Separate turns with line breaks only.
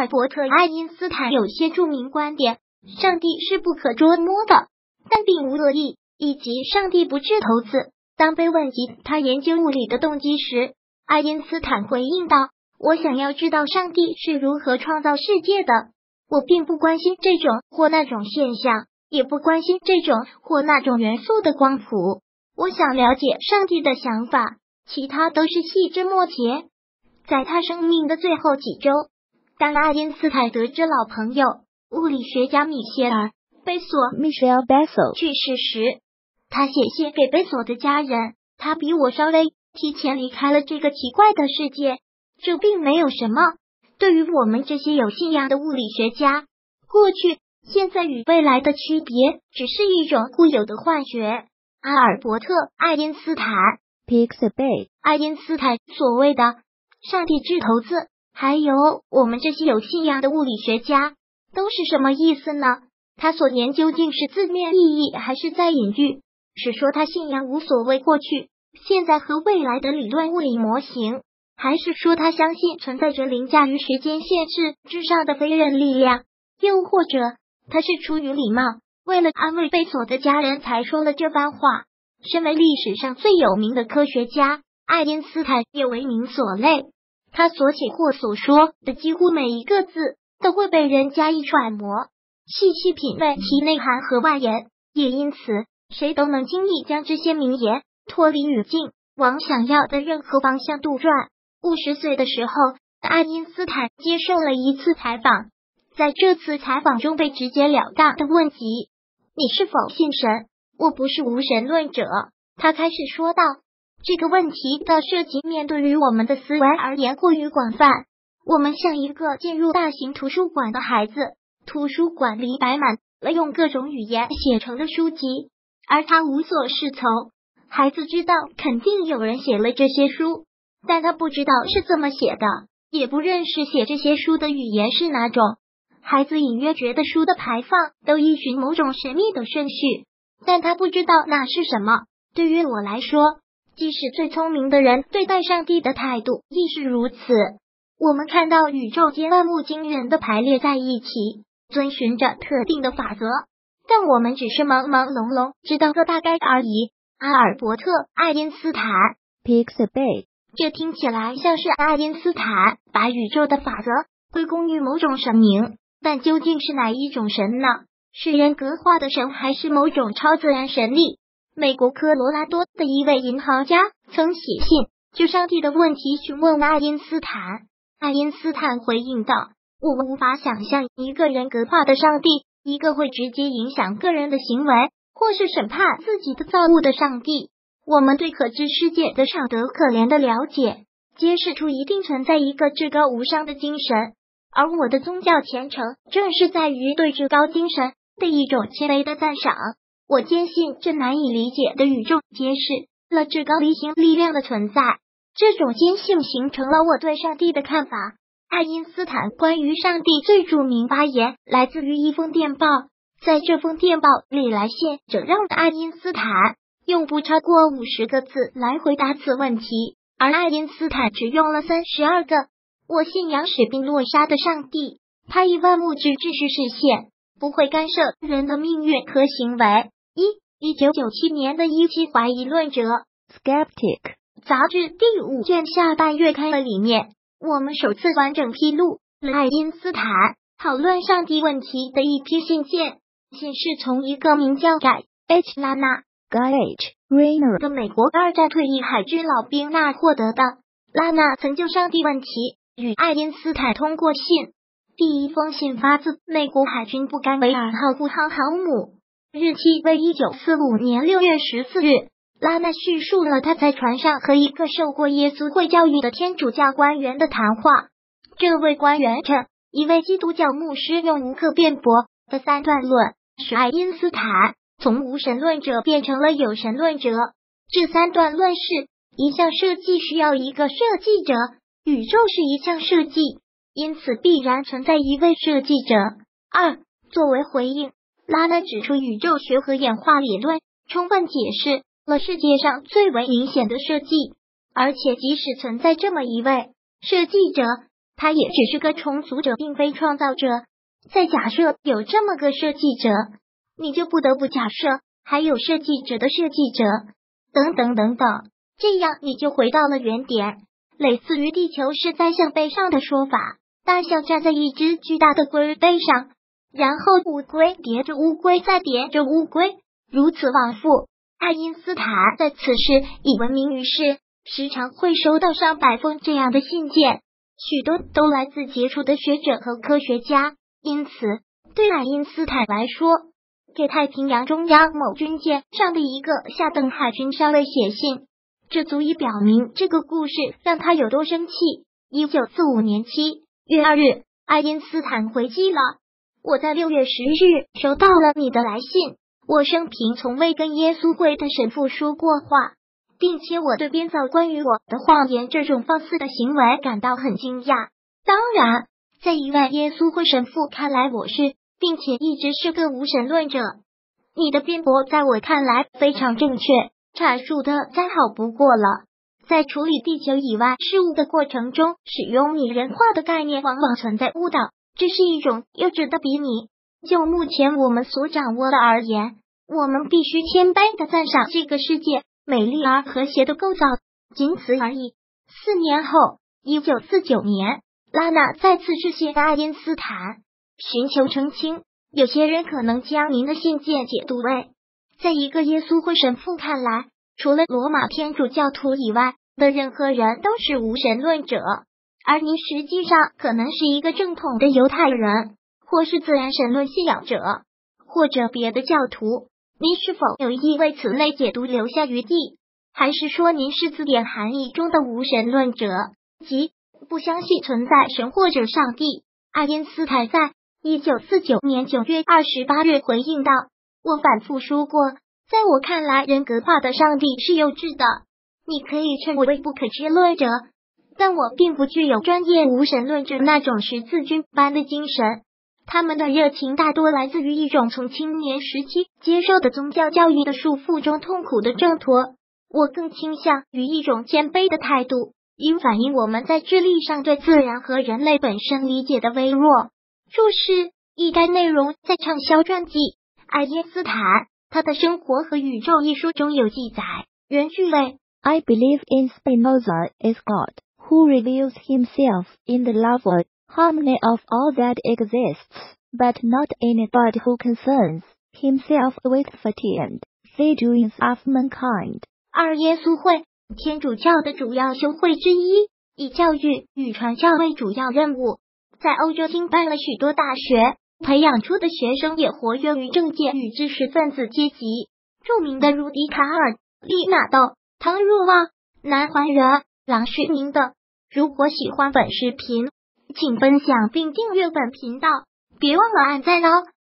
尔伯特·爱因斯坦有些著名观点：上帝是不可捉摸的，但并无恶意，以及上帝不掷骰子。当被问及他研究物理的动机时，爱因斯坦回应道：我想要知道上帝是如何创造世界的，我并不关心这种或那种现象，也不关心这种或那种元素的光谱，我想了解上帝的想法，其他都是细枝末节。在他生命的最后几周，当爱因斯坦得知老朋友物理学家米歇尔·贝索
Michel Bessel
去世时，他写信给贝索的家人，他比我稍微提前离开了这个奇怪的世界，这并没有什么。对于我们这些有信仰的物理学家，过去、现在与未来的区别只是一种固有的幻觉。阿尔伯特·爱因斯坦
Pixabay
爱因斯坦所谓的上帝掷骰子，还有我们这些有信仰的物理学家，都是什么意思呢？他所言究竟是字面意义，还是在隐喻？是说他信仰无所谓过去、现在和未来的理论物理模型，还是说他相信存在着凌驾于时间限制之上的非人力量？又或者他是出于礼貌，为了安慰贝索的家人才说了这番话？身为历史上最有名的科学家，爱因斯坦也为民所类，他所写或所说的几乎每一个字都会被人加以揣摩，细细品味其内涵和外延，也因此谁都能轻易将这些名言脱离语境，往想要的任何方向杜撰。50岁的时候，爱因斯坦接受了一次采访，在这次采访中被直截了当的问及：你是否信神？我不是无神论者，他开始说道。这个问题的涉及面对于我们的思维而言过于广泛，我们像一个进入大型图书馆的孩子，图书馆里摆满了用各种语言写成的书籍，而他无所适从。孩子知道肯定有人写了这些书，但他不知道是怎么写的，也不认识写这些书的语言是哪种。孩子隐约觉得书的排放都依循某种神秘的顺序，但他不知道那是什么。对于我来说，即使最聪明的人对待上帝的态度亦是如此。我们看到宇宙间万物惊人的排列在一起，遵循着特定的法则，但我们只是朦朦胧胧知道个大概而已。阿尔伯特·爱因斯坦
Pixabay
这听起来像是爱因斯坦把宇宙的法则归功于某种神明，但究竟是哪一种神呢？是人格化的神，还是某种超自然神力？美国科罗拉多的一位银行家曾写信就上帝的问题询问爱因斯坦。爱因斯坦回应道：我们无法想象一个人格化的上帝，一个会直接影响个人的行为或是审判自己的造物的上帝。我们对可知世界的少得可怜的了解，揭示出一定存在一个至高无上的精神，而我的宗教虔诚正是在于对至高精神的一种谦卑的赞赏。我坚信这难以理解的宇宙揭示了至高离行力量的存在，这种坚信形成了我对上帝的看法。爱因斯坦关于上帝最著名发言来自于一封电报，在这封电报里，来信者让爱因斯坦用不超过50个字来回答此问题，而爱因斯坦只用了32个。我信仰史宾诺莎的上帝，他以万物之秩序视线，不会干涉人的命运和行为。1997年的一期怀疑论者
Skeptic
杂志第5卷下半月刊的里面，我们首次完整披露了爱因斯坦讨论上帝问题的一批信件。信是从一个名叫改 H 拉纳
Guy H. Rayner
的美国2战退役海军老兵那获得的。拉纳曾就上帝问题与爱因斯坦通过信。第一封信发自美国海军布甘维尔号护航航母，日期为1945年6月14日。拉纳叙述了他在船上和一个受过耶稣会教育的天主教官员的谈话。这位官员称，一位基督教牧师用无可辩驳的三段论使爱因斯坦从无神论者变成了有神论者。这三段论是：一项设计需要一个设计者，宇宙是一项设计，因此必然存在一位设计者。2. 作为回应，拉纳指出宇宙学和演化理论充分解释了世界上最为明显的设计，而且即使存在这么一位设计者， 他也只是个重组者，并非创造者。再假设有这么个设计者，你就不得不假设还有设计者的设计者，等等等等，这样你就回到了原点，类似于地球是在象背上的说法。大象站在一只巨大的龟背上，然后乌龟叠着乌龟再叠着乌龟，如此往复。爱因斯坦在此事已闻名于世，时常会收到上百封这样的信件，许多都来自杰出的学者和科学家。因此，对爱因斯坦来说，给太平洋中央某军舰上的一个下等海军少尉写信，这足以表明这个故事让他有多生气。1945年7月2日，爱因斯坦回击了：我在6月10日收到了你的来信，我生平从未跟耶稣会的神父说过话，并且我对编造关于我的谎言这种放肆的行为感到很惊讶。当然，在一位耶稣会神父看来，我是并且一直是个无神论者。你的辩驳在我看来非常正确，阐述的再好不过了。在处理地球以外事物的过程中，使用拟人化的概念往往存在误导，这是一种幼稚的比拟。就目前我们所掌握的而言，我们必须谦卑地赞赏这个世界美丽而和谐的构造，仅此而已。4年后，1949年，拉娜再次致信爱因斯坦，寻求澄清。有些人可能将您的信件解读为，在一个耶稣会神父看来，除了罗马天主教徒以外的任何人都是无神论者，而您实际上可能是一个正统的犹太人，或是自然神论信仰者，或者别的教徒。您是否有意为此类解读留下余地，还是说您是字典含义中的无神论者，即不相信存在神或者上帝？爱因斯坦在1949年9月28日回应道：我反复说过，在我看来，人格化的上帝是幼稚的。你可以称我为不可知论者，但我并不具有专业无神论者那种十字军般的精神。他们的热情大多来自于一种从青年时期接受的宗教教育的束缚中痛苦的挣脱。我更倾向于一种谦卑的态度，以反映我们在智力上对自然和人类本身理解的微弱。注释：一该内容在畅销传记《爱因斯坦：他的生活和宇宙》一书中有记载。原句类
I believe in Spinoza is God, who reveals himself in the love or harmony of all that exists, but not anybody who concerns himself with fate and the doings of mankind.
二、耶稣会，天主教的主要修会之一，以教育与传教为主要任务，在欧洲经办了许多大学，培养出的学生也活跃于政界与知识分子阶级。著名的如笛卡尔、利纳窦、汤若望、南怀仁、郎世宁等。如果喜欢本视频，请分享并订阅本频道，别忘了按赞哦。